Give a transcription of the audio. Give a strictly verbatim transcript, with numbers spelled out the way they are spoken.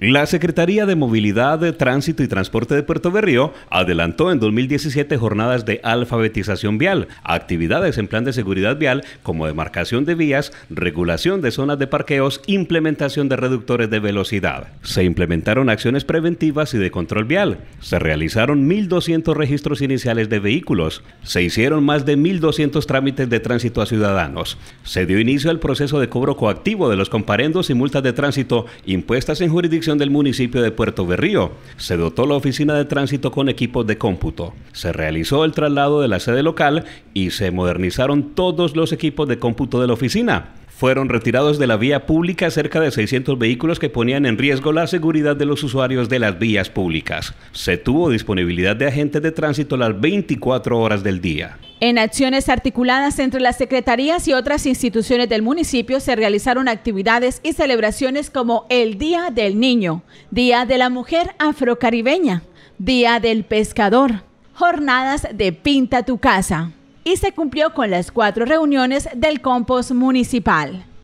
La Secretaría de Movilidad, Tránsito y Transporte de Puerto Berrío adelantó en dos mil diecisiete jornadas de alfabetización vial, actividades en plan de seguridad vial como demarcación de vías, regulación de zonas de parqueos, implementación de reductores de velocidad. Se implementaron acciones preventivas y de control vial. Se realizaron mil doscientos registros iniciales de vehículos. Se hicieron más de mil doscientos trámites de tránsito a ciudadanos. Se dio inicio al proceso de cobro coactivo de los comparendos y multas de tránsito impuestas en jurisdicción del municipio de Puerto Berrío. Se dotó la oficina de tránsito con equipos de cómputo. Se realizó el traslado de la sede local y se modernizaron todos los equipos de cómputo de la oficina. Fueron retirados de la vía pública cerca de seiscientos vehículos que ponían en riesgo la seguridad de los usuarios de las vías públicas. Se tuvo disponibilidad de agentes de tránsito las veinticuatro horas del día. En acciones articuladas entre las secretarías y otras instituciones del municipio se realizaron actividades y celebraciones como el Día del Niño, Día de la Mujer Afrocaribeña, Día del Pescador, jornadas de Pinta tu Casa. Y se cumplió con las cuatro reuniones del Compost Municipal.